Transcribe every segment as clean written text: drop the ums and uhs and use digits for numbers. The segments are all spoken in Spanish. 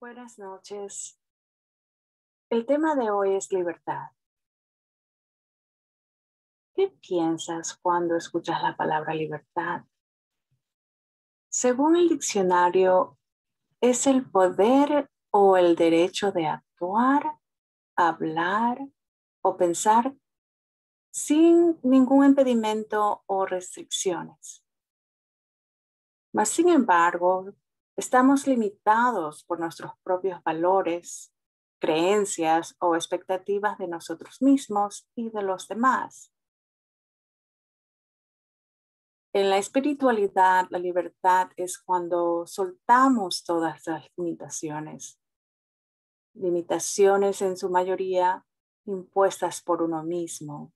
Buenas noches. El tema de hoy es libertad. ¿Qué piensas cuando escuchas la palabra libertad? Según el diccionario, es el poder o el derecho de actuar, hablar o pensar sin ningún impedimento o restricciones. Mas, sin embargo, estamos limitados por nuestros propios valores, creencias o expectativas de nosotros mismos y de los demás. En la espiritualidad, la libertad es cuando soltamos todas las limitaciones en su mayoría impuestas por uno mismo.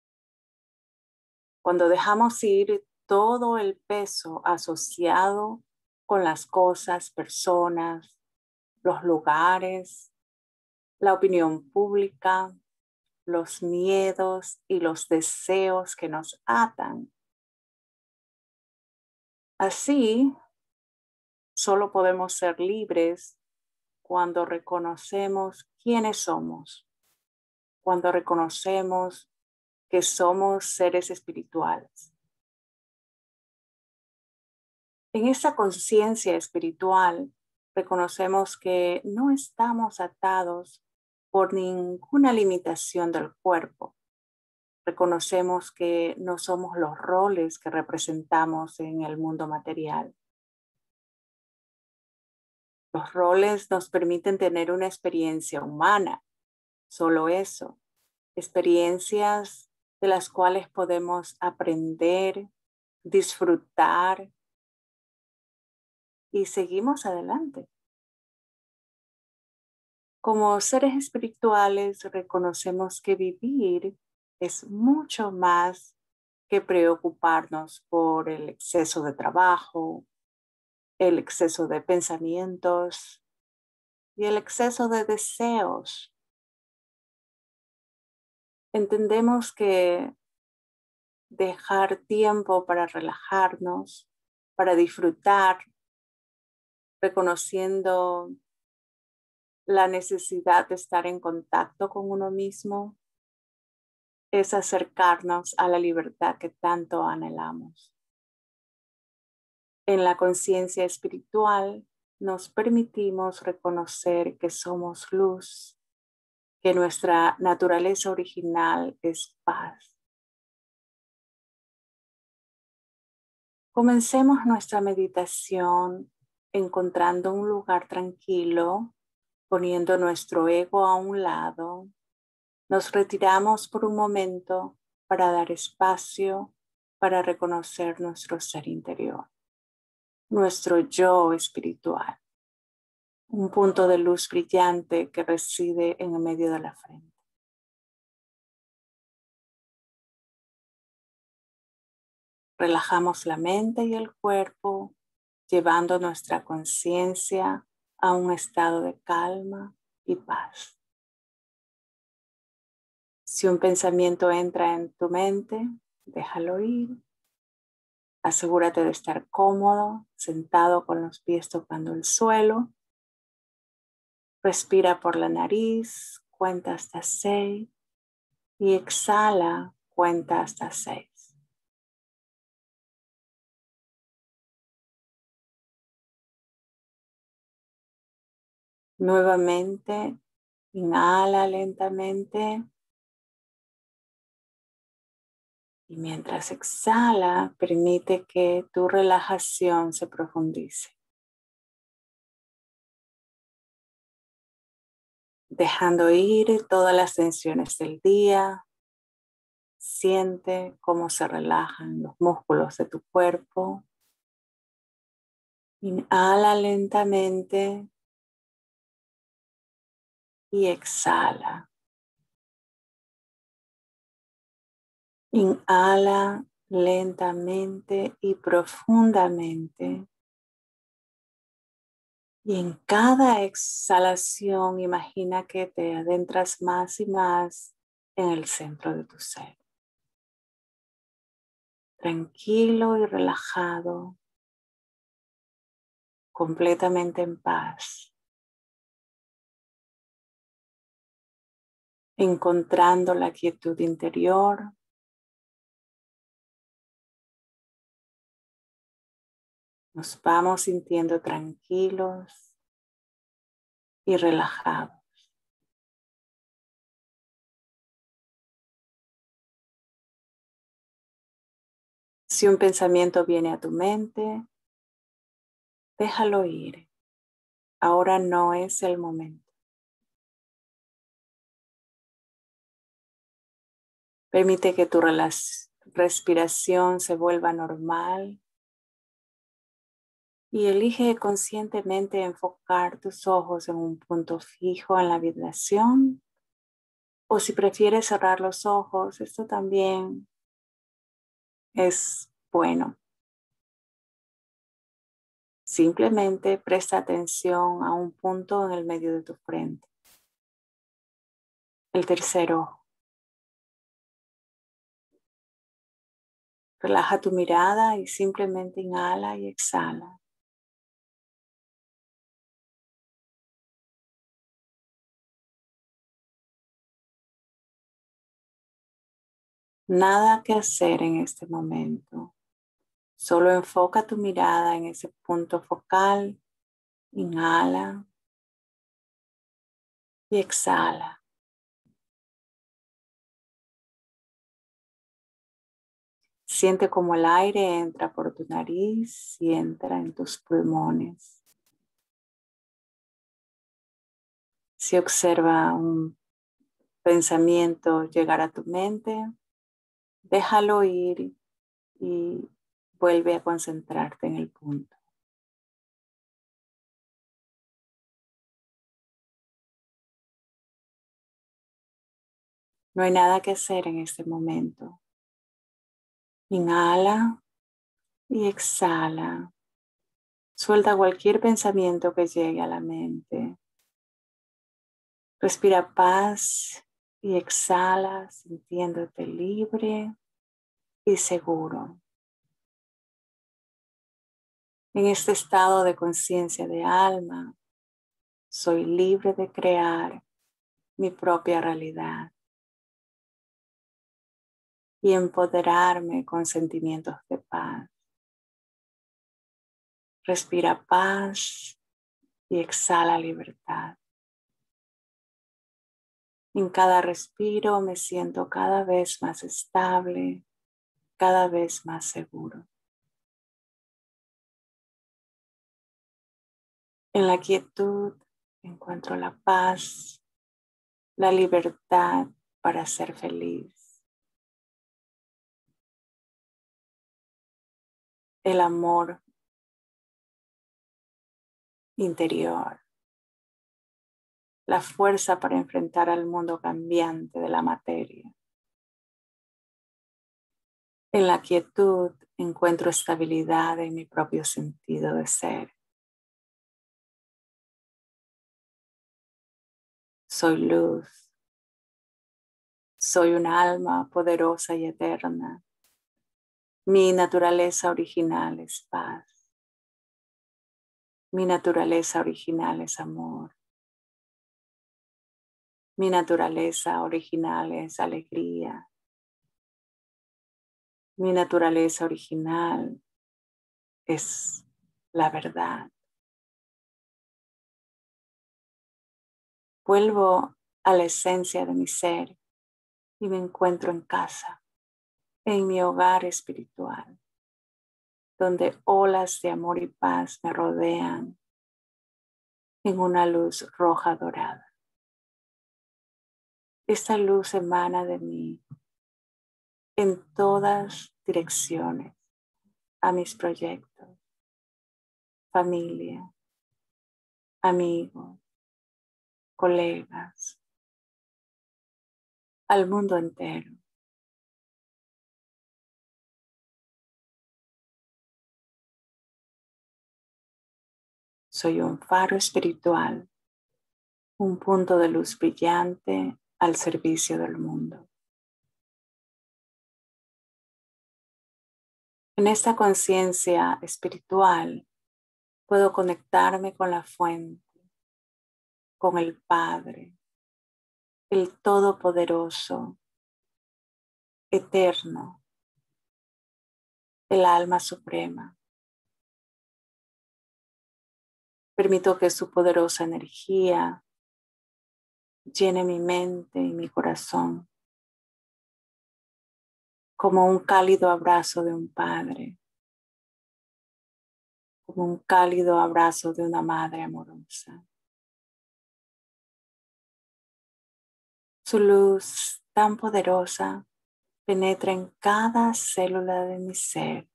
Cuando dejamos ir todo el peso asociado con las cosas, personas, los lugares, la opinión pública, los miedos y los deseos que nos atan. Así, solo podemos ser libres cuando reconocemos quiénes somos, cuando reconocemos que somos seres espirituales. En esa conciencia espiritual, reconocemos que no estamos atados por ninguna limitación del cuerpo. Reconocemos que no somos los roles que representamos en el mundo material. Los roles nos permiten tener una experiencia humana, solo eso, experiencias de las cuales podemos aprender, disfrutar y seguimos adelante. Como seres espirituales reconocemos que vivir es mucho más que preocuparnos por el exceso de trabajo, el exceso de pensamientos y el exceso de deseos. Entendemos que dejar tiempo para relajarnos, para disfrutar, reconociendo la necesidad de estar en contacto con uno mismo, es acercarnos a la libertad que tanto anhelamos. En la conciencia espiritual nos permitimos reconocer que somos luz, que nuestra naturaleza original es paz. Comencemos nuestra meditación encontrando un lugar tranquilo, poniendo nuestro ego a un lado. Nos retiramos por un momento para dar espacio, para reconocer nuestro ser interior, nuestro yo espiritual, un punto de luz brillante que reside en el medio de la frente. Relajamos la mente y el cuerpo, llevando nuestra conciencia a un estado de calma y paz. Si un pensamiento entra en tu mente, déjalo ir. Asegúrate de estar cómodo, sentado con los pies tocando el suelo. Respira por la nariz, cuenta hasta 6 y exhala, cuenta hasta 6. Nuevamente, inhala lentamente y mientras exhala, permite que tu relajación se profundice. Dejando ir todas las tensiones del día, siente cómo se relajan los músculos de tu cuerpo. Inhala lentamente y exhala. Inhala lentamente y profundamente. Y en cada exhalación imagina que te adentras más y más en el centro de tu ser. Tranquilo y relajado, completamente en paz. encontrando la quietud interior. Nos vamos sintiendo tranquilos y relajados. Si un pensamiento viene a tu mente, déjalo ir. Ahora no es el momento. Permite que tu respiración se vuelva normal y elige conscientemente enfocar tus ojos en un punto fijo en la habitación, o si prefieres cerrar los ojos, esto también es bueno. Simplemente presta atención a un punto en el medio de tu frente. El tercer ojo. Relaja tu mirada y simplemente inhala y exhala. Nada que hacer en este momento. Solo enfoca tu mirada en ese punto focal. Inhala y exhala. Siente como el aire entra por tu nariz y entra en tus pulmones. Si observa un pensamiento llegar a tu mente, déjalo ir y vuelve a concentrarte en el punto. No hay nada que hacer en este momento. Inhala y exhala. Suelta cualquier pensamiento que llegue a la mente. Respira paz y exhala sintiéndote libre y seguro. En este estado de conciencia de alma, soy libre de crear mi propia realidad y empoderarme con sentimientos de paz. Respira paz y exhala libertad. En cada respiro me siento cada vez más estable, cada vez más seguro. En la quietud encuentro la paz, la libertad para ser feliz, el amor interior, la fuerza para enfrentar al mundo cambiante de la materia. En la quietud encuentro estabilidad en mi propio sentido de ser. Soy luz, soy un alma poderosa y eterna. Mi naturaleza original es paz. Mi naturaleza original es amor. Mi naturaleza original es alegría. Mi naturaleza original es la verdad. Vuelvo a la esencia de mi ser y me encuentro en casa, en mi hogar espiritual, donde olas de amor y paz me rodean en una luz roja dorada. Esta luz emana de mí en todas direcciones, a mis proyectos, familia, amigos, colegas, al mundo entero. Soy un faro espiritual, un punto de luz brillante al servicio del mundo. En esta conciencia espiritual puedo conectarme con la fuente, con el Padre, el Todopoderoso, eterno, el alma suprema. Permito que su poderosa energía llene mi mente y mi corazón como un cálido abrazo de un padre, como un cálido abrazo de una madre amorosa. Su luz tan poderosa penetra en cada célula de mi ser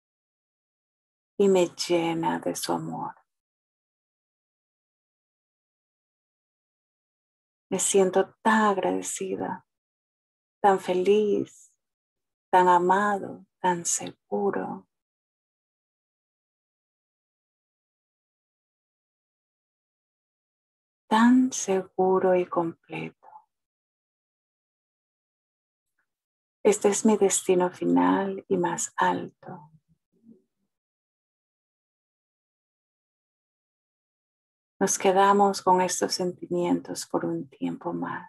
y me llena de su amor. Me siento tan agradecida, tan feliz, tan amado, tan seguro. Tan seguro y completo. Este es mi destino final y más alto. Nos quedamos con estos sentimientos por un tiempo más.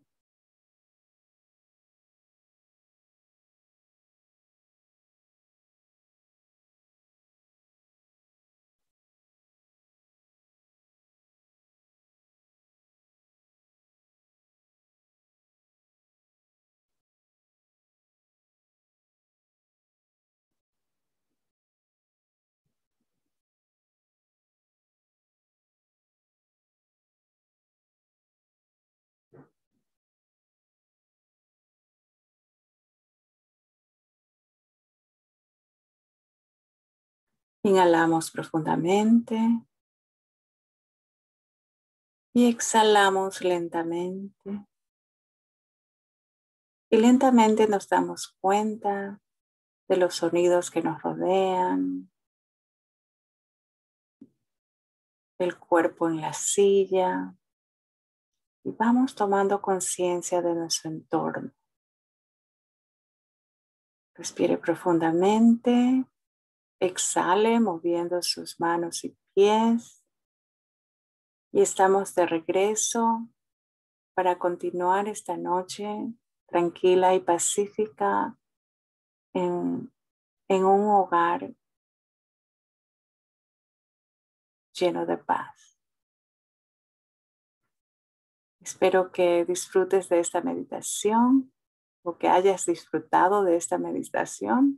Inhalamos profundamente y exhalamos lentamente. Y lentamente nos damos cuenta de los sonidos que nos rodean, del cuerpo en la silla, y vamos tomando conciencia de nuestro entorno. Respire profundamente, exhale moviendo sus manos y pies, y estamos de regreso para continuar esta noche tranquila y pacífica en un hogar lleno de paz. Espero que disfrutes de esta meditación o que hayas disfrutado de esta meditación.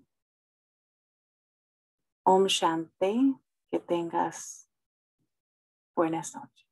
Om Shanti, que tengas buenas noches.